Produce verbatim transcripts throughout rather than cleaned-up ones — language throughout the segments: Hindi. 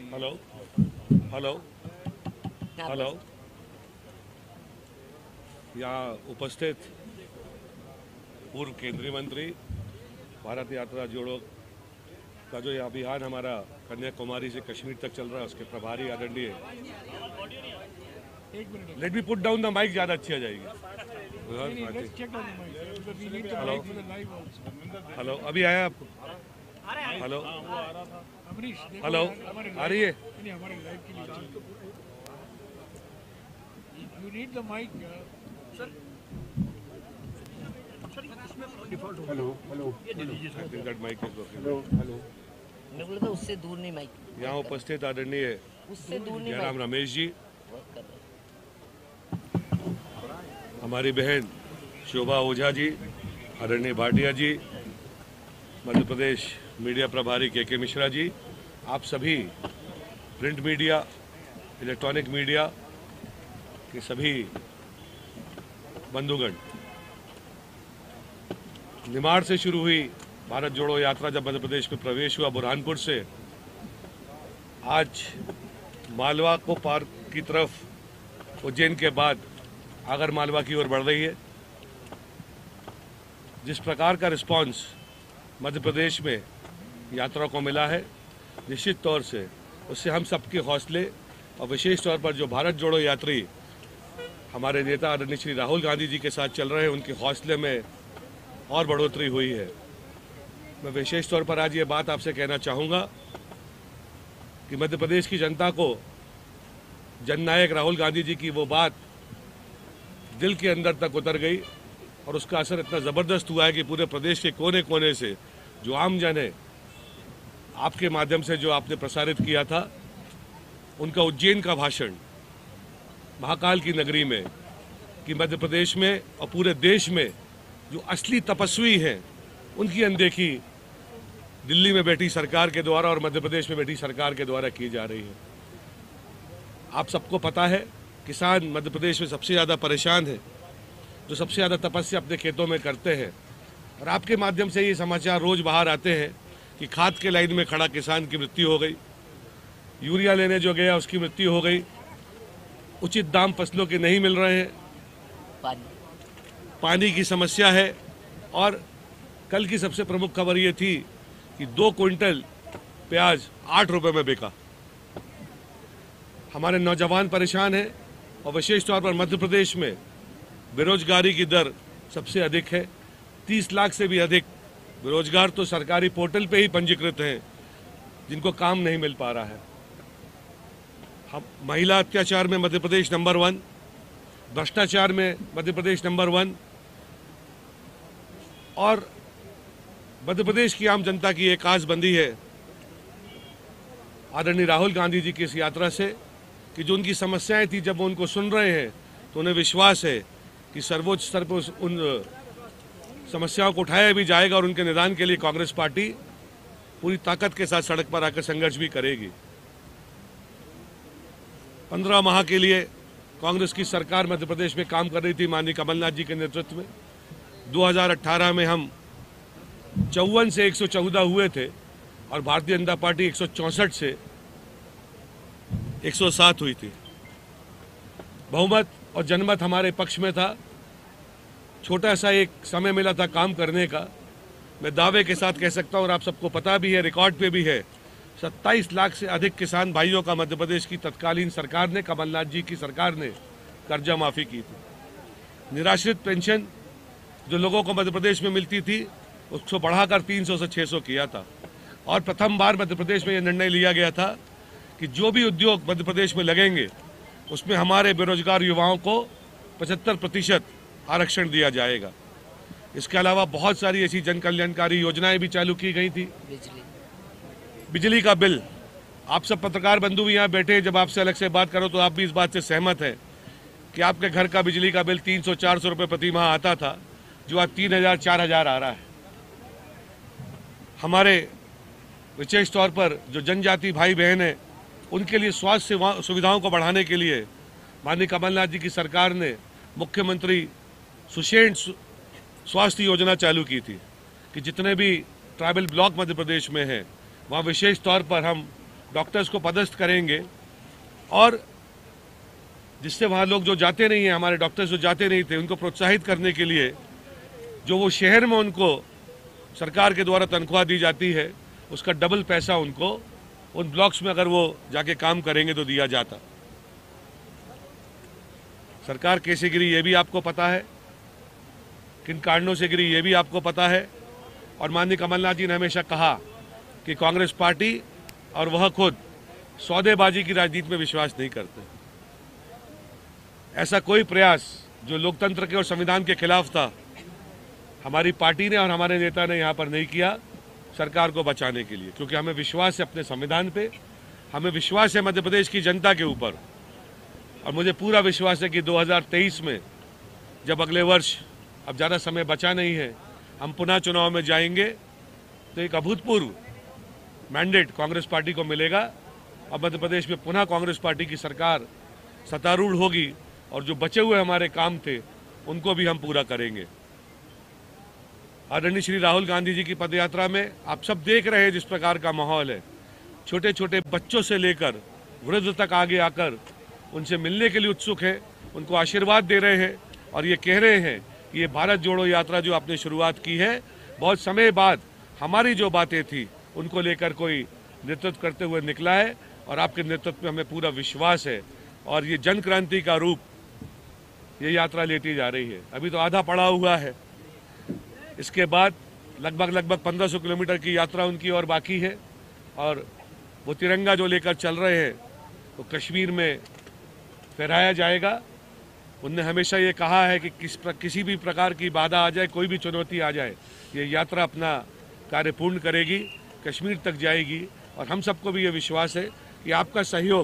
हेलो हेलो हेलो यहाँ उपस्थित पूर्व केंद्रीय मंत्री, भारत यात्रा जोड़ो का जो ये अभियान हमारा कन्याकुमारी से कश्मीर तक चल रहा है, उसके प्रभारी आदरणीय, let me put down the mic, ज़्यादा अच्छी आ जाएगी। हेलो हेलो अभी आया आपको? हेलो हेलो आ रही है? You need the mic, sir. Hello hello I think that mic is working. Hello hello मैं बोला था उससे दूर नहीं माइक, यहाँ उपस्थित आदरणीय उससे दूर नहीं जयराम माइक रमेश जी, वर्क कर रहा है। हमारी बहन शोभा ओझा जी, आदरणीय भाटिया जी, मध्य प्रदेश मीडिया प्रभारी के के मिश्रा जी, आप सभी प्रिंट मीडिया, इलेक्ट्रॉनिक मीडिया के सभी बंधुगण, निमाड़ से शुरू हुई भारत जोड़ो यात्रा जब मध्य प्रदेश में प्रवेश हुआ बुरहानपुर से, आज मालवा को पार की तरफ उज्जैन के बाद आगर मालवा की ओर बढ़ रही है। जिस प्रकार का रिस्पांस मध्य प्रदेश में यात्रा को मिला है, निश्चित तौर से उससे हम सबके हौसले और विशेष तौर पर जो भारत जोड़ो यात्री हमारे नेता आदरणीय श्री राहुल गांधी जी के साथ चल रहे हैं, उनके हौसले में और बढ़ोतरी हुई है। मैं विशेष तौर पर आज ये बात आपसे कहना चाहूँगा कि मध्य प्रदेश की जनता को जननायक राहुल गांधी जी की वो बात दिल के अंदर तक उतर गई और उसका असर इतना ज़बरदस्त हुआ है कि पूरे प्रदेश के कोने कोने से जो आम जन है, आपके माध्यम से जो आपने प्रसारित किया था, उनका उज्जैन का भाषण महाकाल की नगरी में कि मध्य प्रदेश में और पूरे देश में जो असली तपस्वी हैं, उनकी अनदेखी दिल्ली में बैठी सरकार के द्वारा और मध्य प्रदेश में बैठी सरकार के द्वारा की जा रही है। आप सबको पता है, किसान मध्य प्रदेश में सबसे ज़्यादा परेशान है, जो सबसे ज़्यादा तपस्या अपने खेतों में करते हैं, और आपके माध्यम से ये समाचार रोज़ बाहर आते हैं कि खाद के लाइन में खड़ा किसान की मृत्यु हो गई, यूरिया लेने जो गया उसकी मृत्यु हो गई, उचित दाम फसलों के नहीं मिल रहे हैं, पानी पानी की समस्या है। और कल की सबसे प्रमुख खबर ये थी कि दो क्विंटल प्याज आठ रुपए में बिका। हमारे नौजवान परेशान हैं और विशेष तौर पर मध्य प्रदेश में बेरोजगारी की दर सबसे अधिक है। तीस लाख से भी अधिक बेरोजगार तो सरकारी पोर्टल पे ही पंजीकृत हैं, जिनको काम नहीं मिल पा रहा है। हम महिला अत्याचार में मध्य प्रदेश नंबर वन, भ्रष्टाचार में मध्य प्रदेश नंबर वन, और मध्य प्रदेश की आम जनता की एक आस बंधी है आदरणीय राहुल गांधी जी की इस यात्रा से कि जो उनकी समस्याएं थी, जब वो उनको सुन रहे हैं तो उन्हें विश्वास है कि सर्वोच्च स्तर पर उन समस्याओं को उठाया भी जाएगा और उनके निदान के लिए कांग्रेस पार्टी पूरी ताकत के साथ सड़क पर आकर संघर्ष भी करेगी। पंद्रह माह के लिए कांग्रेस की सरकार मध्य प्रदेश में काम कर रही थी माननीय कमलनाथ जी के नेतृत्व में। दो हज़ार अठारह में हम चौवन से एक सौ चौदह हुए थे और भारतीय जनता पार्टी एक सौ चौंसठ से एक सौ सात हुई थी। बहुमत और जनमत हमारे पक्ष में था। छोटा सा एक समय मिला था काम करने का। मैं दावे के साथ कह सकता हूँ, और आप सबको पता भी है, रिकॉर्ड पे भी है, सत्ताईस लाख से अधिक किसान भाइयों का मध्य प्रदेश की तत्कालीन सरकार ने, कमलनाथ जी की सरकार ने कर्जा माफी की थी। निराश्रित पेंशन जो लोगों को मध्य प्रदेश में मिलती थी, उसको बढ़ाकर तीन सौ से छह सौ किया था। और प्रथम बार मध्य प्रदेश में यह निर्णय लिया गया था कि जो भी उद्योग मध्य प्रदेश में लगेंगे, उसमें हमारे बेरोजगार युवाओं को पचहत्तर प्रतिशत आरक्षण दिया जाएगा। इसके अलावा बहुत सारी ऐसी जन कल्याणकारी योजनाएं भी चालू की गई थी। बिजली बिजली का बिल, आप सब पत्रकार बंधु भी यहाँ बैठे हैं, जब आपसे अलग से बात करो तो आप भी इस बात से सहमत हैं कि आपके घर का बिजली का बिल तीन सौ चार सौ रुपये प्रति माह आता था, जो आज तीन हजार चार हजार आ रहा है। हमारे विशेष तौर पर जो जनजाति भाई बहन हैं, उनके लिए स्वास्थ्य सुविधाओं को बढ़ाने के लिए माननीय कमलनाथ जी की सरकार ने मुख्यमंत्री सुषेण स्वास्थ्य योजना चालू की थी कि जितने भी ट्राइबल ब्लॉक मध्य प्रदेश में हैं, वहाँ विशेष तौर पर हम डॉक्टर्स को पदस्थ करेंगे और जिससे वहाँ लोग जो जाते नहीं हैं, हमारे डॉक्टर्स जो जाते नहीं थे, उनको प्रोत्साहित करने के लिए जो वो शहर में उनको सरकार के द्वारा तनख्वाह दी जाती है, उसका डबल पैसा उनको उन ब्लॉक्स में अगर वो जाके काम करेंगे तो दिया जाता। सरकार कैसे गिरी ये भी आपको पता है, किन कारणों से गिरी ये भी आपको पता है। और माननीय कमलनाथ जी ने हमेशा कहा कि कांग्रेस पार्टी और वह खुद सौदेबाजी की राजनीति में विश्वास नहीं करते। ऐसा कोई प्रयास जो लोकतंत्र के और संविधान के खिलाफ था, हमारी पार्टी ने और हमारे नेता ने यहाँ पर नहीं किया सरकार को बचाने के लिए, क्योंकि हमें विश्वास है अपने संविधान पे, हमें विश्वास है मध्य प्रदेश की जनता के ऊपर। और मुझे पूरा विश्वास है कि दो हज़ार तेईस में जब अगले वर्ष, अब ज़्यादा समय बचा नहीं है, हम पुनः चुनाव में जाएंगे तो एक अभूतपूर्व मैंडेट कांग्रेस पार्टी को मिलेगा और मध्य प्रदेश में पुनः कांग्रेस पार्टी की सरकार सत्तारूढ़ होगी और जो बचे हुए हमारे काम थे उनको भी हम पूरा करेंगे। आदरणीय श्री राहुल गांधी जी की पदयात्रा में आप सब देख रहे हैं जिस प्रकार का माहौल है, छोटे छोटे बच्चों से लेकर वृद्ध तक आगे आकर उनसे मिलने के लिए उत्सुक है, उनको आशीर्वाद दे रहे हैं और ये कह रहे हैं कि ये भारत जोड़ो यात्रा जो आपने शुरुआत की है, बहुत समय बाद हमारी जो बातें थी उनको लेकर कोई नेतृत्व करते हुए निकला है और आपके नेतृत्व में हमें पूरा विश्वास है और ये जन क्रांति का रूप ये यात्रा लेती जा रही है। अभी तो आधा पड़ा हुआ है, इसके बाद लगभग लगभग पंद्रह सौ किलोमीटर की यात्रा उनकी और बाकी है और वो तिरंगा जो लेकर चल रहे हैं वो कश्मीर में फहराया जाएगा। उनने हमेशा ये कहा है कि किस प्र, किसी भी प्रकार की बाधा आ जाए, कोई भी चुनौती आ जाए, ये यात्रा अपना कार्य पूर्ण करेगी, कश्मीर तक जाएगी। और हम सबको भी ये विश्वास है कि आपका सहयोग,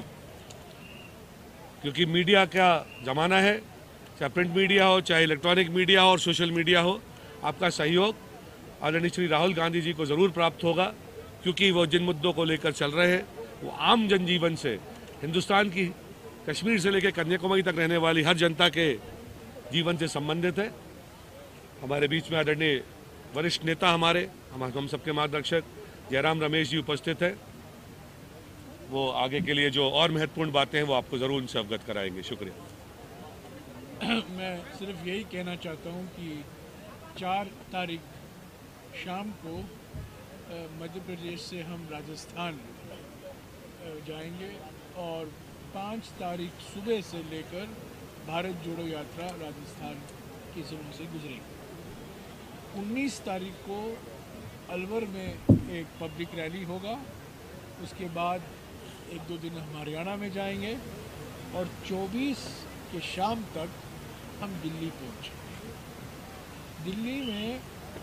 क्योंकि मीडिया का ज़माना है, चाहे प्रिंट मीडिया हो, चाहे इलेक्ट्रॉनिक मीडिया हो और सोशल मीडिया हो, आपका सहयोग आदरणीय श्री राहुल गांधी जी को ज़रूर प्राप्त होगा, क्योंकि वो जिन मुद्दों को लेकर चल रहे हैं वो आम जनजीवन से, हिंदुस्तान की कश्मीर से लेकर कन्याकुमारी तक रहने वाली हर जनता के जीवन से संबंधित है। हमारे बीच में आदरणीय वरिष्ठ नेता हमारे हम हम सबके मार्गदर्शक जयराम रमेश जी उपस्थित हैं, वो आगे के लिए जो और महत्वपूर्ण बातें हैं वो आपको ज़रूर उनसे अवगत कराएंगे। शुक्रिया। मैं सिर्फ यही कहना चाहता हूँ कि चार तारीख शाम को मध्य प्रदेश से हम राजस्थान जाएंगे और पाँच तारीख सुबह से लेकर भारत जोड़ो यात्रा राजस्थान के ज़िलों से गुजरेगी। उन्नीस तारीख को अलवर में एक पब्लिक रैली होगा, उसके बाद एक दो दिन हम हरियाणा में जाएंगे और चौबीस के शाम तक हम दिल्ली पहुँचेंगे। दिल्ली में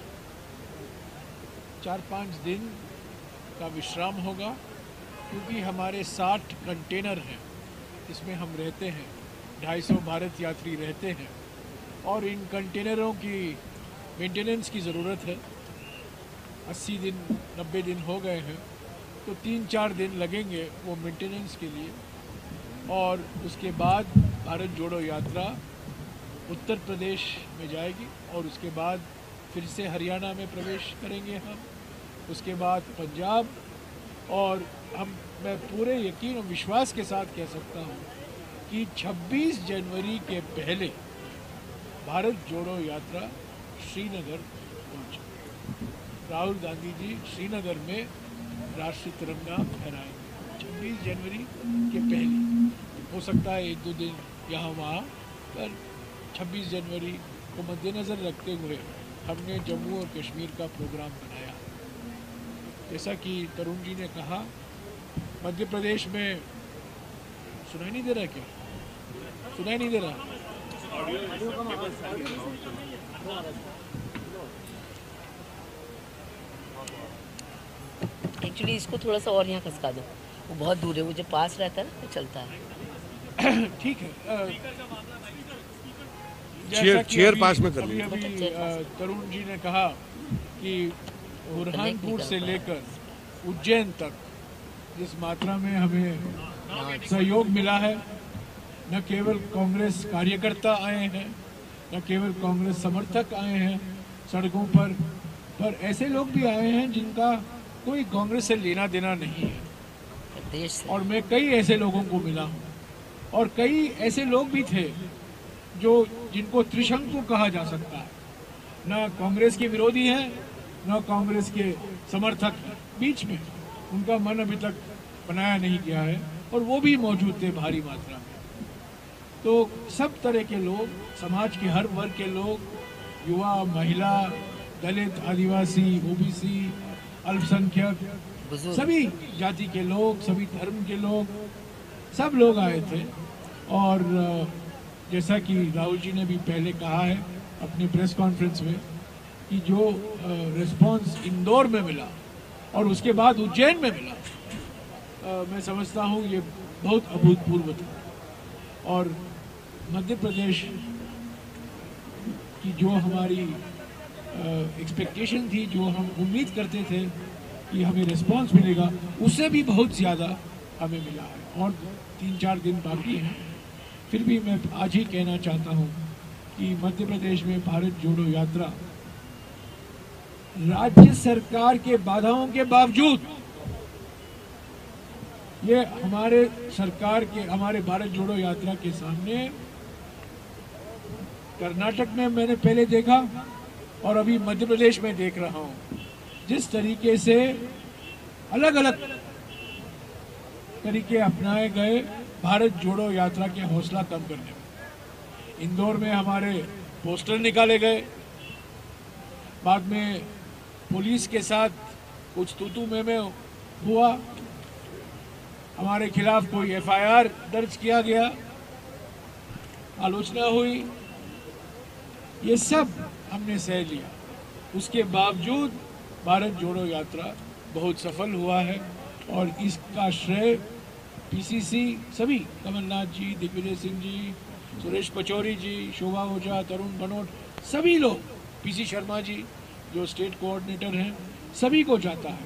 चार पाँच दिन का विश्राम होगा, क्योंकि हमारे साठ कंटेनर हैं इसमें हम रहते हैं, ढाई सौ भारत यात्री रहते हैं और इन कंटेनरों की मेंटेनेंस की ज़रूरत है। अस्सी दिन नब्बे दिन हो गए हैं तो तीन चार दिन लगेंगे वो मेंटेनेंस के लिए। और उसके बाद भारत जोड़ो यात्रा उत्तर प्रदेश में जाएगी और उसके बाद फिर से हरियाणा में प्रवेश करेंगे हम, उसके बाद पंजाब। और हम मैं पूरे यकीन और विश्वास के साथ कह सकता हूँ कि छब्बीस जनवरी के पहले भारत जोड़ो यात्रा श्रीनगर पहुँचे। राहुल गांधी जी श्रीनगर में राष्ट्रीय तिरंगा फहराएंगे छब्बीस जनवरी के पहले। हो सकता है एक दो दिन यहाँ वहाँ, पर छब्बीस जनवरी को मद्देनज़र रखते हुए हमने जम्मू और कश्मीर का प्रोग्राम बनाया। जैसा कि तरुण जी ने कहा, मध्य प्रदेश में सुनाई नहीं दे रहा, क्या सुनाई नहीं दे रहा? एक्चुअली इसको थोड़ा सा और यहाँ खसका दो, वो बहुत दूर है, वो जो पास रहता है ना तो चलता है। ठीक है। चेयर चेयर पास में कर अभी लीजिए। अभी तरुण जी ने कहा कि बुरहानपुर से लेकर उज्जैन तक जिस मात्रा में हमें सहयोग मिला है, न केवल कांग्रेस कार्यकर्ता आए हैं, न केवल कांग्रेस समर्थक आए हैं सड़कों पर, पर ऐसे लोग भी आए हैं जिनका कोई कांग्रेस से लेना देना नहीं है। देश से। और मैं कई ऐसे लोगों को मिला हूँ और कई ऐसे लोग भी थे जो जिनको त्रिशंकु कहा जा सकता है, न कांग्रेस के विरोधी हैं न कांग्रेस के समर्थक हैं, बीच में उनका मन अभी तक बनाया नहीं गया है और वो भी मौजूद थे भारी मात्रा में। तो सब तरह के लोग, समाज के हर वर्ग के लोग, युवा, महिला, दलित, आदिवासी, ओबीसी, अल्पसंख्यक, सभी जाति के लोग, सभी धर्म के लोग, सब लोग आए थे। और जैसा कि राहुल जी ने भी पहले कहा है अपनी प्रेस कॉन्फ्रेंस में कि जो रिस्पांस इंदौर में मिला और उसके बाद उज्जैन में मिला, आ, मैं समझता हूँ ये बहुत अभूतपूर्व था। और मध्य प्रदेश की जो हमारी एक्सपेक्टेशन थी, जो हम उम्मीद करते थे कि हमें रिस्पांस मिलेगा, उससे भी बहुत ज़्यादा हमें मिला है। और तीन चार दिन बाकी हैं, फिर भी मैं आज ही कहना चाहता हूँ कि मध्य प्रदेश में भारत जोड़ो यात्रा राज्य सरकार के बाधाओं के बावजूद, ये हमारे सरकार के, हमारे भारत जोड़ो यात्रा के सामने कर्नाटक में मैंने पहले देखा और अभी मध्य प्रदेश में देख रहा हूँ, जिस तरीके से अलग अलग तरीके अपनाए गए भारत जोड़ो यात्रा के हौसला कम करने में। इंदौर में हमारे पोस्टर निकाले गए, बाद में पुलिस के साथ कुछ तूतू में में हुआ, हमारे खिलाफ कोई एफ आई आर दर्ज किया गया, आलोचना हुई, ये सब हमने सह लिया। उसके बावजूद भारत जोड़ो यात्रा बहुत सफल हुआ है और इसका श्रेय पीसीसी सभी, कमलनाथ जी, दिग्विजय सिंह जी, सुरेश पचौरी जी, शोभा ओझा, तरुण भनोट, सभी लोग, पीसी शर्मा जी जो स्टेट कोऑर्डिनेटर हैं, सभी को जाता है।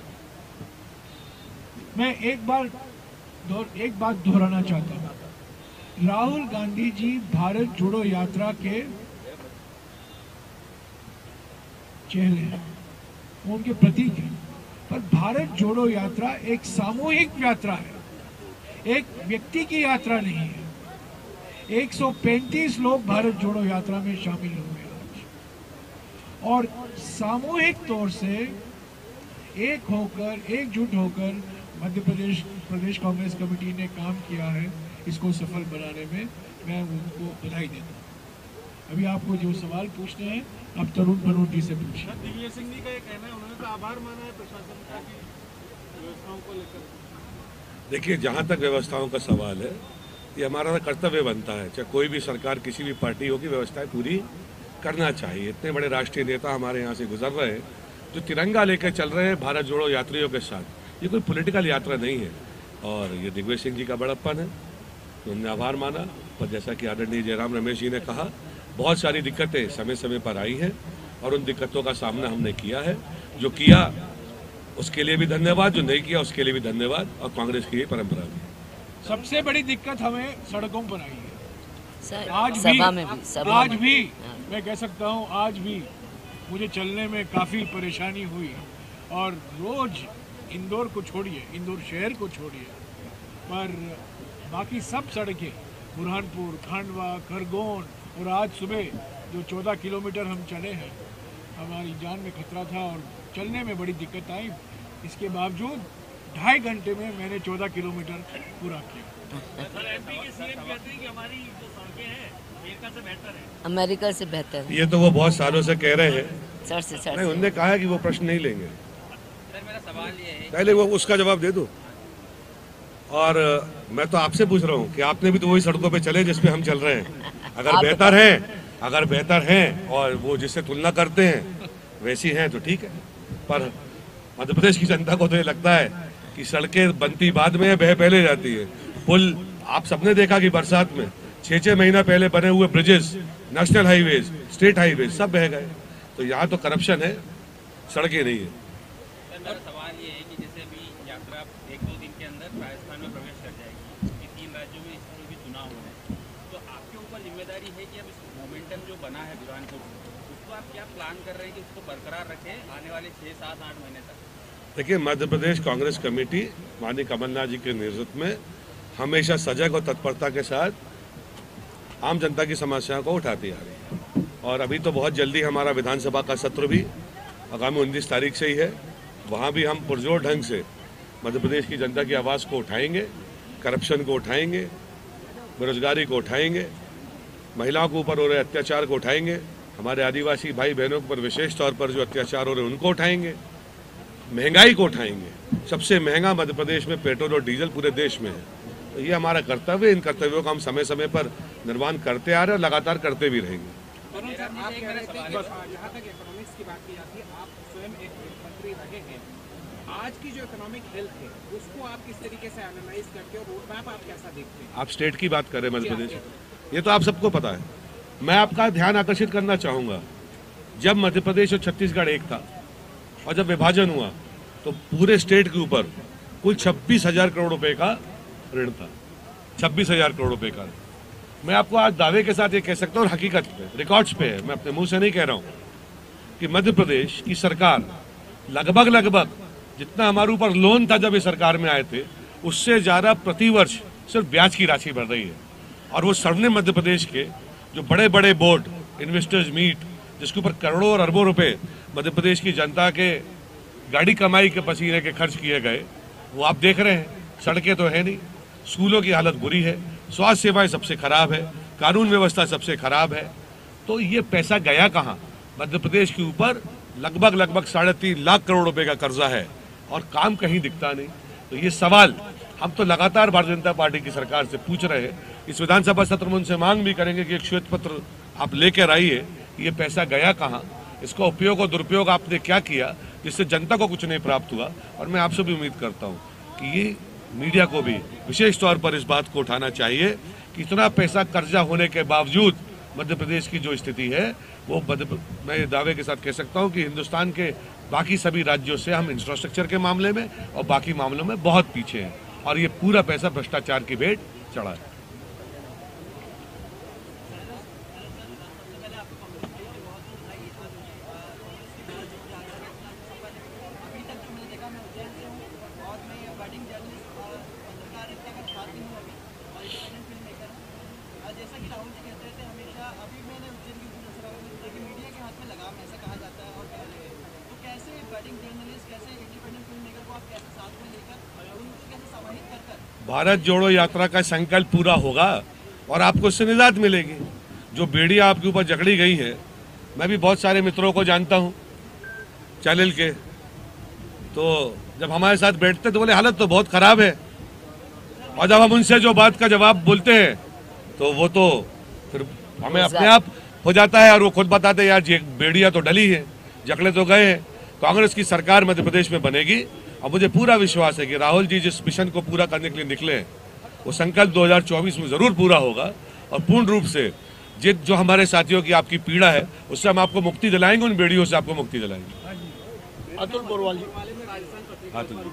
मैं एक बार एक बात दोहराना चाहता हूँ, राहुल गांधी जी भारत जोड़ो यात्रा के चेहरे हैं, उनके प्रतीक हैं, पर भारत जोड़ो यात्रा एक सामूहिक यात्रा है, एक व्यक्ति की यात्रा नहीं है। एक सौ पैंतीस लोग भारत जोड़ो यात्रा में शामिल हुए आज और सामूहिक तौर से एक होकर, एकजुट होकर मध्य प्रदेश प्रदेश कांग्रेस कमेटी ने काम किया है इसको सफल बनाने में। मैं उनको बधाई देता हूँ। अभी आपको जो सवाल पूछने हैं आप तरुण भनोट जी से पूछिए। दिग्विजय सिंह जी का ये कहना है, उन्होंने तो आभार माना है प्रशासन का कि व्यवस्थाओं को लेकर। देखिए, जहाँ तक व्यवस्थाओं का सवाल है, ये हमारा कर्तव्य बनता है, चाहे कोई भी सरकार, किसी भी पार्टी हो, की व्यवस्थाएं पूरी करना चाहिए। इतने बड़े राष्ट्रीय नेता हमारे यहाँ से गुजर रहे हैं, जो तिरंगा लेकर चल रहे हैं भारत जोड़ो यात्रियों के साथ। ये कोई पॉलिटिकल यात्रा नहीं है और ये दिग्विजय सिंह जी का बड़प्पन है, तो उन्होंने आभार माना। पर जैसा कि आदरणीय जयराम रमेश जी ने कहा, बहुत सारी दिक्कतें समय समय पर आई हैं और उन दिक्कतों का सामना हमने किया है। जो किया उसके लिए भी धन्यवाद, जो नहीं किया उसके लिए भी धन्यवाद, और कांग्रेस की ये परंपरा भी। सबसे बड़ी दिक्कत हमें सड़कों पर आई है सर, आज सभा भी, में भी सभा आज में। भी हाँ। मैं कह सकता हूँ आज भी मुझे चलने में काफ़ी परेशानी हुई और रोज इंदौर को छोड़िए, इंदौर शहर को छोड़िए, पर बाकी सब सड़कें, बुरहानपुर, खांडवा, खरगोन और आज सुबह जो चौदह किलोमीटर हम चले हैं, हमारी जान में खतरा था और चलने में बड़ी दिक्कत आई। इसके बावजूद ढाई घंटे में मैंने चौदह किलोमीटर पूरा किया। एमपी के सीएम कहते हैं कि हमारी जो सड़कें हैं अमेरिका से बेहतर है। अमेरिका से बेहतर है। ये तो वो बहुत सालों से कह रहे हैं। सर से सर नहीं, उन्होंने कहा है कि वो प्रश्न नहीं लेंगे। सर, मेरा सवाल ये है, पहले वो उसका जवाब दे दो। और मैं तो आपसे पूछ रहा हूँ कि आपने भी तो वही सड़कों पे चले जिस पे हम चल रहे हैं। अगर बेहतर है, अगर बेहतर है और वो जिससे तुलना करते हैं वैसी हैं तो ठीक है, पर मध्य प्रदेश की जनता को तो ये लगता है कि सड़कें बनती बाद में है, बह पहले जाती है। पुल आप सबने देखा कि बरसात में छः छः महीना पहले बने हुए bridges, national highways, state highways सब बह गए। तो यहाँ तो करप्शन है, सड़कें नहीं है। सर मेरा सवाल ये है कि जैसे अभी यात्रा एक दो दिन के अंदर राजस्थान में प्रवेश कर जाएगी, क्योंकि तीन राज्यों में इसमें भी चुनाव हो रहे हैं, तो आपके ऊपर जिम्मेदारी है कि अब इस मोमेंटम जो बना है बुरहानपुर, उसको आप क्या प्लान कर रहे हैं कि उसको बरकरार रखें आने वाले छः सात आठ महीने तक? देखिए, मध्य प्रदेश कांग्रेस कमेटी माननीय कमलनाथ जी के नेतृत्व में हमेशा सजग और तत्परता के साथ आम जनता की समस्याओं को उठाती आ रही है। और अभी तो बहुत जल्दी हमारा विधानसभा का सत्र भी आगामी उन्नीस तारीख से ही है। वहाँ भी हम पुरजोर ढंग से मध्य प्रदेश की जनता की आवाज़ को उठाएंगे, करप्शन को उठाएंगे, बेरोजगारी को उठाएंगे, महिलाओं के ऊपर हो रहे अत्याचार को उठाएंगे, हमारे आदिवासी भाई बहनों के ऊपर विशेष तौर पर जो अत्याचार हो रहे हैं उनको उठाएंगे, महंगाई को उठाएंगे। सबसे महंगा मध्य प्रदेश में पेट्रोल और डीजल पूरे देश में है। तो ये हमारा कर्तव्य है। इन कर्तव्यों का हम समय समय पर निर्वहन करते आ रहे हैं और लगातार करते भी रहेंगे। आप कह रहे थे कि जहाँ तक इकोनॉमिक्स की बात की जाती है, आप स्वयं एक मंत्री रहे हैं। आज की जो इकोनॉमिक हेल्थ है उसको आप किस तरीके से एनालाइज करते हो, रोड मैप आप कैसा देखते हैं? आप स्टेट की बात कर रहे हैं मध्य प्रदेश, ये तो आप सबको पता है। मैं आपका ध्यान आकर्षित करना चाहूँगा, जब मध्य प्रदेश और छत्तीसगढ़ एक था और जब विभाजन हुआ तो पूरे स्टेट के ऊपर कुल छब्बीस हजार करोड़ रुपए का ऋण था। छब्बीस हजार करोड़ रुपए का। मैं आपको आज दावे के साथ ये कह सकता हूँ, और हकीकत पे रिकॉर्ड्स पे है, मैं अपने मुंह से नहीं कह रहा हूँ, कि मध्य प्रदेश की सरकार लगभग लगभग जितना हमारे ऊपर लोन था जब ये सरकार में आए थे, उससे ज्यादा प्रतिवर्ष सिर्फ ब्याज की राशि बढ़ रही है। और वो स्वर्णिम मध्य प्रदेश के जो बड़े बड़े बोर्ड, इन्वेस्टर्स मीट, जिसके ऊपर करोड़ों और अरबों रुपए मध्य प्रदेश की जनता के गाड़ी कमाई के पसीने के खर्च किए गए, वो आप देख रहे हैं। सड़कें तो है नहीं, स्कूलों की हालत बुरी है, स्वास्थ्य सेवाएं सबसे खराब है, कानून व्यवस्था सबसे खराब है। तो ये पैसा गया कहाँ? मध्य प्रदेश के ऊपर लगभग लगभग साढ़े तीन लाख करोड़ रुपए का कर्जा है और काम कहीं दिखता नहीं। तो ये सवाल हम तो लगातार भारतीय जनता पार्टी की सरकार से पूछ रहे हैं। इस विधानसभा सत्र में उनसे मांग भी करेंगे कि एक श्वेत पत्र आप लेकर आइए, ये पैसा गया कहाँ, इसका उपयोग और दुरुपयोग आपने क्या किया जिससे जनता को कुछ नहीं प्राप्त हुआ। और मैं आपसे भी उम्मीद करता हूँ कि ये मीडिया को भी विशेष तौर पर इस बात को उठाना चाहिए कि इतना पैसा कर्जा होने के बावजूद मध्य प्रदेश की जो स्थिति है वो मध्य मैं दावे के साथ कह सकता हूँ कि हिंदुस्तान के बाकी सभी राज्यों से हम इंफ्रास्ट्रक्चर के मामले में और बाकी मामलों में बहुत पीछे हैं। और ये पूरा पैसा भ्रष्टाचार की भेंट चढ़ा है। जैसा कि राहुल जी कहते थे हमेशा, अभी मैंने उज्जैन की दूसरा देखिए मीडिया के हाथ में लगाम ऐसा कहा जाता है और कह रहे हैं, तो कैसे बडिंग जर्नलिस्ट, कैसे इंडिपेंडेंट फिल्म मेकर को आप कैसे साथ में लेकर उनको कैसे समाहित कर कर भारत जोड़ो यात्रा का संकल्प पूरा होगा और आपको इससे निजात मिलेगी। जो बेड़ियां आपके ऊपर जकड़ी गई है, मैं भी बहुत सारे मित्रों को जानता हूँ चैनल के, तो जब हमारे साथ बैठते तो बोले हालत तो बहुत खराब है, और जब हम उनसे जो बात का जवाब बोलते हैं तो वो तो फिर हमें अपने आप हो जाता है और वो खुद बताते हैं यार जी बेड़िया तो डली है, जकड़े तो गए हैं। कांग्रेस की सरकार मध्य प्रदेश में बनेगी और मुझे पूरा विश्वास है कि राहुल जी जिस मिशन को पूरा करने के लिए निकले हैं वो संकल्प दो हज़ार चौबीस में जरूर पूरा होगा और पूर्ण रूप से जित जो हमारे साथियों की आपकी पीड़ा है उससे हम आपको मुक्ति दिलाएंगे, उन बेड़ियों से आपको मुक्ति दिलाएंगे। अतुल बोरवाल जी, अतुल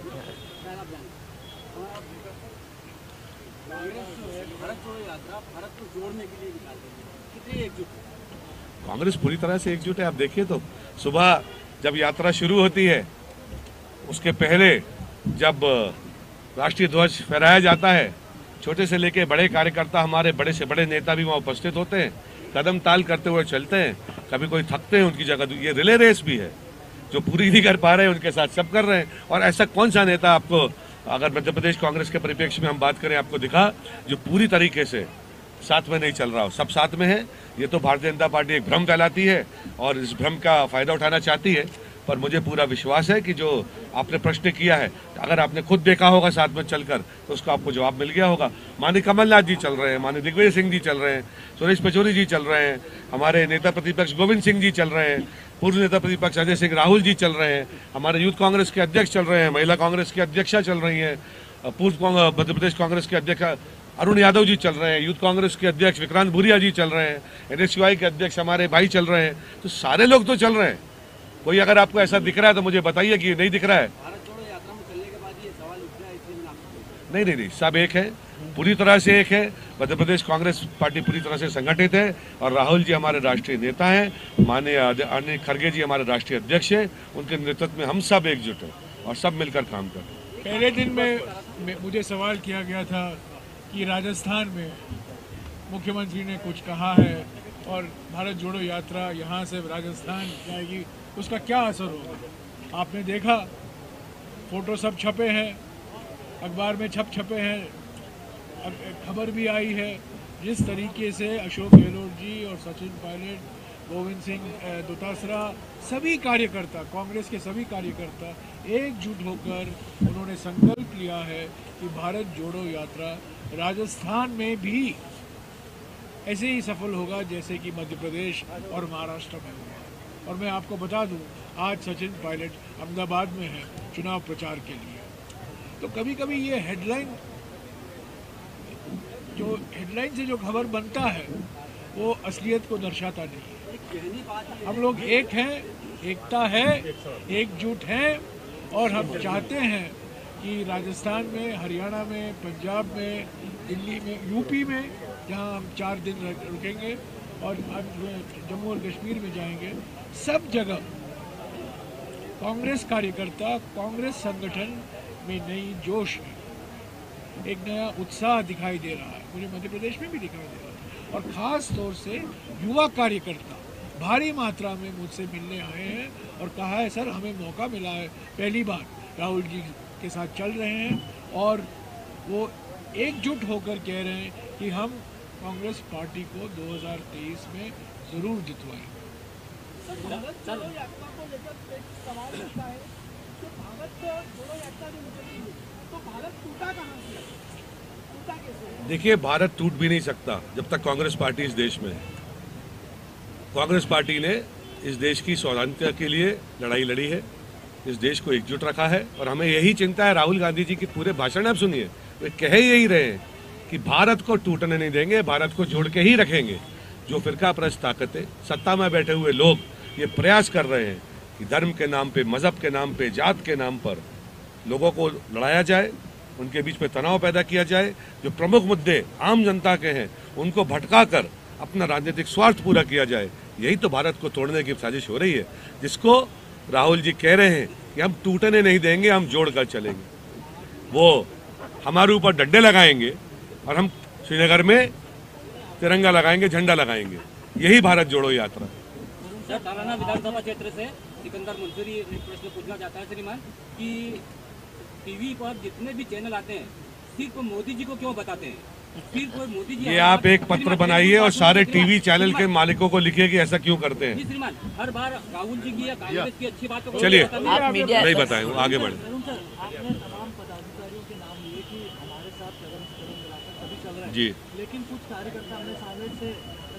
कांग्रेस पूरी तरह से एकजुट है। आप देखिए तो सुबह जब यात्रा शुरू होती है उसके पहले जब राष्ट्रीय ध्वज फहराया जाता है, छोटे से लेके बड़े कार्यकर्ता, हमारे बड़े से बड़े नेता भी वहाँ उपस्थित होते हैं, कदम ताल करते हुए चलते हैं। कभी कोई थकते हैं उनकी जगह, ये रिले रेस भी है, जो पूरी नहीं कर पा रहे हैं उनके साथ सब कर रहे हैं। और ऐसा कौन सा नेता आपको, अगर मध्य प्रदेश कांग्रेस के परिप्रेक्ष्य में हम बात करें, आपको दिखा जो पूरी तरीके से साथ में नहीं चल रहा हो? सब साथ में है। ये तो भारतीय जनता पार्टी एक भ्रम फैलाती है और इस भ्रम का फायदा उठाना चाहती है। पर मुझे पूरा विश्वास है कि जो आपने प्रश्न किया है, अगर आपने खुद देखा होगा साथ में चलकर तो उसका आपको जवाब मिल गया होगा। माननीय कमलनाथ जी चल रहे हैं, माननीय दिग्विजय सिंह जी चल रहे हैं, सुरेश पचौरी जी चल रहे हैं, हमारे नेता प्रतिपक्ष गोविंद सिंह जी चल रहे हैं, पूर्व नेता प्रतिपक्ष अजय सिंह राहुल जी चल रहे हैं, हमारे यूथ कांग्रेस के अध्यक्ष चल रहे हैं, महिला कांग्रेस की अध्यक्षा चल रही हैं, पूर्व मध्य प्रदेश कांग्रेस के अध्यक्ष अरुण यादव जी चल रहे हैं, यूथ कांग्रेस के अध्यक्ष विक्रांत भूरिया जी चल रहे हैं, एनएसयूआई के अध्यक्ष हमारे भाई चल रहे हैं। तो सारे लोग तो चल रहे हैं। कोई अगर आपको ऐसा दिख रहा है तो मुझे बताइए कि नहीं दिख रहा है। नहीं नहीं नहीं, सब एक है, पूरी तरह से एक है। मध्य प्रदेश कांग्रेस पार्टी पूरी तरह से संगठित है और राहुल जी हमारे राष्ट्रीय नेता हैं, माननीय आदरणीय खड़गे जी हमारे राष्ट्रीय अध्यक्ष हैं, उनके नेतृत्व में हम सब एकजुट हैं और सब मिलकर काम करें। पहले दिन में, में मुझे सवाल किया गया था कि राजस्थान में मुख्यमंत्री ने कुछ कहा है और भारत जोड़ो यात्रा यहाँ से राजस्थान जाएगी, उसका क्या असर होगा। आपने देखा, फोटो सब छपे हैं, अखबार में छप छपे हैं, खबर भी आई है। जिस तरीके से अशोक गहलोत जी और सचिन पायलट, गोविंद सिंह दोतासरा, सभी कार्यकर्ता, कांग्रेस के सभी कार्यकर्ता एकजुट होकर उन्होंने संकल्प लिया है कि भारत जोड़ो यात्रा राजस्थान में भी ऐसे ही सफल होगा जैसे कि मध्य प्रदेश और महाराष्ट्र में हुआ। और मैं आपको बता दूं, आज सचिन पायलट अहमदाबाद में है चुनाव प्रचार के लिए। तो कभी कभी ये हेडलाइन, जो हेडलाइन से जो खबर बनता है वो असलियत को दर्शाता नहीं है। हम लोग एक हैं, एकता है, एकजुट हैं और हम चाहते हैं कि राजस्थान में, हरियाणा में, पंजाब में, दिल्ली में, यूपी में, जहां हम चार दिन रुकेंगे और जम्मू और कश्मीर में जाएंगे, सब जगह कांग्रेस कार्यकर्ता, कांग्रेस संगठन में नई जोश है, एक नया उत्साह दिखाई दे रहा है। मुझे मध्य प्रदेश में भी दिखाई दे रहा है और ख़ास तौर से युवा कार्यकर्ता भारी मात्रा में मुझसे मिलने आए हैं और कहा है सर हमें मौका मिला है, पहली बार राहुल जी के साथ चल रहे हैं और वो एकजुट होकर कह रहे हैं कि हम कांग्रेस पार्टी को दो हज़ार तेईस में ज़रूर जितवाएंगे। भारत जोड़ो यात्रा को लेकर एक सवाल उठता है कि भारत जोड़ो यात्रा जो निकली तो भारत टूटा कहाँ से, टूटा कैसे? देखिए, भारत टूट भी नहीं सकता जब तक कांग्रेस पार्टी इस देश में है। कांग्रेस पार्टी ने इस देश की स्वाधीनता के लिए लड़ाई लड़ी है, इस देश को एकजुट रखा है और हमें यही चिंता है। राहुल गांधी जी की पूरे भाषण आप सुनिए, वे कह यही रहे हैं कि भारत को टूटने नहीं देंगे, भारत को जोड़ के ही रखेंगे। जो फिरका परस्त ताकतें, सत्ता में बैठे हुए लोग ये प्रयास कर रहे हैं कि धर्म के नाम पे, मजहब के नाम पे, जात के नाम पर लोगों को लड़ाया जाए, उनके बीच में तनाव पैदा किया जाए, जो प्रमुख मुद्दे आम जनता के हैं उनको भटका कर अपना राजनीतिक स्वार्थ पूरा किया जाए, यही तो भारत को तोड़ने की साजिश हो रही है, जिसको राहुल जी कह रहे हैं कि हम टूटने नहीं देंगे, हम जोड़ कर चलेंगे। वो हमारे ऊपर डंडे लगाएंगे और हम श्रीनगर में तिरंगा लगाएंगे, झंडा लगाएंगे। यही भारत जोड़ो यात्रा। सर, ताराना विधानसभा क्षेत्र से सिकंदर मंसूरी एक प्रश्न पूछना चाहता है श्रीमान कि टीवी पर जितने भी चैनल आते हैं सिर्फ मोदी जी को क्यों बताते हैं? सिर्फ मोदी जी। ये आप एक पत्र बनाइए और सारे टीवी चैनल के मालिकों को लिखिए कि ऐसा क्यों करते हैं। श्रीमान, हर बार राहुल जी की या कांग्रेस की अच्छी बातों को चलिए, मीडिया नहीं बताएं, आगे बढ़े। आपने तमाम पदाधिकारियों के नाम लिए कि हमारे साथ कदम से कदम मिलाकर सभी चल रहे हैं जी, लेकिन कुछ कार्यकर्ता हमने सामने से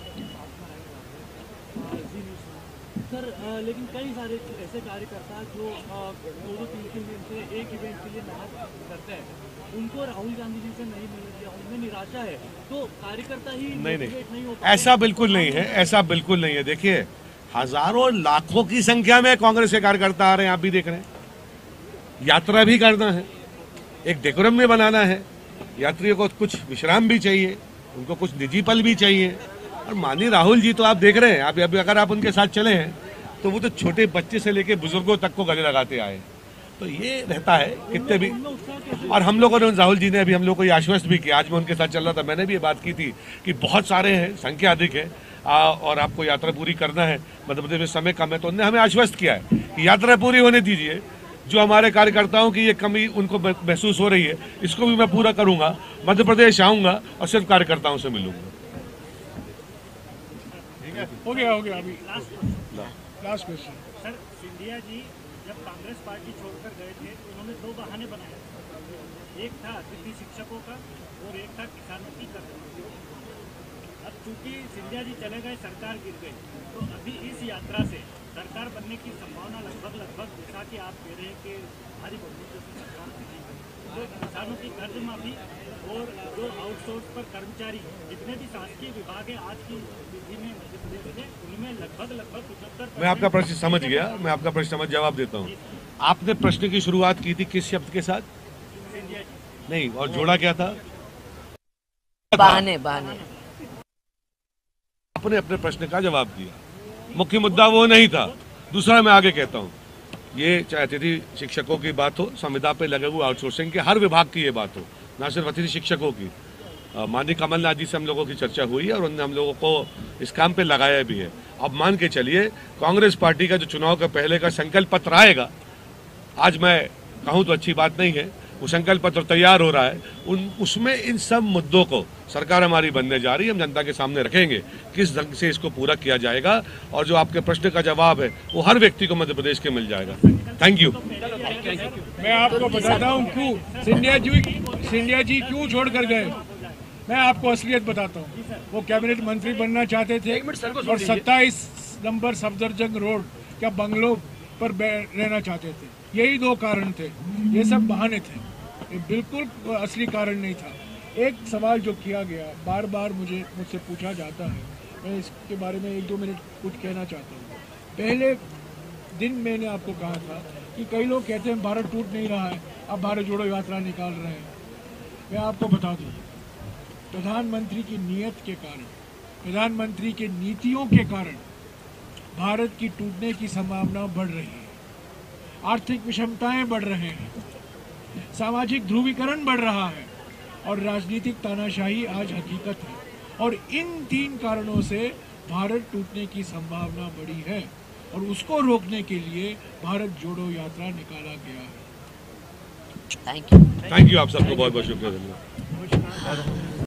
सर, लेकिन कई सारे ऐसे कार्यकर्ता जो दो दो तीन तीन दिन से एक इवेंट के लिए मेहनत करते हैं, उनको राहुल गांधी जी से नहीं मिल रही, उनमें निराशा है, तो कार्यकर्ता ही नहीं नहीं, नहीं हो पाते। ऐसा बिल्कुल नहीं है, ऐसा बिल्कुल नहीं है। देखिए, हजारों लाखों की संख्या में कांग्रेस के कार्यकर्ता आ रहे हैं, आप भी देख रहे हैं। यात्रा भी करना है, एक डेकोरम में बनाना है, यात्रियों को कुछ विश्राम भी चाहिए, उनको कुछ निजी पल भी चाहिए। और माननीय राहुल जी तो आप देख रहे हैं, आप अभी अगर आप उनके साथ चले हैं तो वो तो छोटे बच्चे से लेके बुजुर्गों तक को गले लगाते आए। तो ये रहता है कितने भी। और हम लोगों ने, राहुल जी ने अभी हम लोग को ये आश्वस्त भी किया, आज मैं उनके साथ चल रहा था, मैंने भी ये बात की थी कि बहुत सारे हैं, संख्या अधिक है आ, और आपको यात्रा पूरी करना है, मध्य प्रदेश में समय कम है, तो उन्होंने हमें आश्वस्त किया है कि यात्रा पूरी होने दीजिए। जो हमारे कार्यकर्ताओं की ये कमी उनको महसूस हो रही है, इसको भी मैं पूरा करूंगा। मध्य प्रदेश आऊंगा और सिर्फ कार्यकर्ताओं से मिलूंगा। हो गया हो गया अभी last question. Sir, Scindia ji जब कांग्रेस पार्टी छोड़कर गए थे तो उन्होंने दो बहाने बनाए, एक था अतिथि शिक्षकों का और एक था किसानों की कर। अब चूंकि सिंधिया जी चले गए, सरकार गिर गई, तो अभी इस यात्रा से सरकार बनने की संभावना लगभग लगभग जैसा कि आप कह रहे हैं कि भारी बहुमत से सरकार बनेगी, तो किसानों की कर्ज माफी और जो आउटसोर्स पर कर्मचारी जितने भी शासकीय विभाग है आज की स्थिति में मध्य प्रदेश में, उनमें लगभग लगभग पचहत्तर। मैं आपका प्रश्न समझ गया, मैं आपका प्रश्न समझ जवाब देता हूँ। आपने प्रश्न की शुरुआत की थी किस शब्द के साथ? नहीं, और जोड़ा क्या था? बहाने बहाने। आपने अपने प्रश्न का जवाब दिया, मुख्य मुद्दा वो नहीं था। दूसरा मैं आगे कहता हूँ, ये चाहे अतिथि शिक्षकों की बात हो, संविदा पे लगे हुए आउटसोर्सिंग के हर विभाग की ये बात हो, ना सिर्फ अतिथि शिक्षकों की। माननीय कमलनाथ जी से हम लोगों की चर्चा हुई है और उन्होंने हम लोगों को इस काम पे लगाया भी है। अब मान के चलिए कांग्रेस पार्टी का जो चुनाव का पहले का संकल्प पत्र आएगा, आज मैं कहूँ तो अच्छी बात नहीं है, वो संकल्प पत्र तैयार हो रहा है, उन उसमें इन सब मुद्दों को सरकार हमारी बनने जा रही है, हम जनता के सामने रखेंगे किस ढंग से इसको पूरा किया जाएगा, और जो आपके प्रश्न का जवाब है वो हर व्यक्ति को मध्य प्रदेश के मिल जाएगा। Thank you. मैं आपको बताता हूँ क्यों सिंधिया जी सिंधिया जी क्यों छोड़ कर गए। मैं आपको असलियत बताता हूँ। वो कैबिनेट मंत्री बनना चाहते थे और सत्ताईस नंबर सफदरजंग रोड क्या बंगलो पर रहना चाहते थे। यही दो कारण थे, ये सब बहाने थे, ये बिल्कुल असली कारण नहीं था। एक सवाल जो किया गया बार बार मुझे मुझसे पूछा जाता है, मैं इसके बारे में एक दो मिनट कुछ कहना चाहता हूँ। पहले दिन मैंने आपको कहा था कि कई लोग कहते हैं भारत टूट नहीं रहा है, अब भारत जोड़ो यात्रा निकाल रहे हैं। मैं आपको बता दूँ, प्रधानमंत्री की नीयत के कारण, प्रधानमंत्री के नीतियों के कारण भारत की टूटने की संभावना बढ़ रही है। आर्थिक विषमताएं बढ़ रहे हैं, सामाजिक ध्रुवीकरण बढ़ रहा है और राजनीतिक तानाशाही आज हकीकत है। और इन तीन कारणों से भारत टूटने की संभावना बढ़ी है और उसको रोकने के लिए भारत जोड़ो यात्रा निकाला गया है। Thank you. थैंक यू, आप सबको बहुत बहुत शुक्रिया।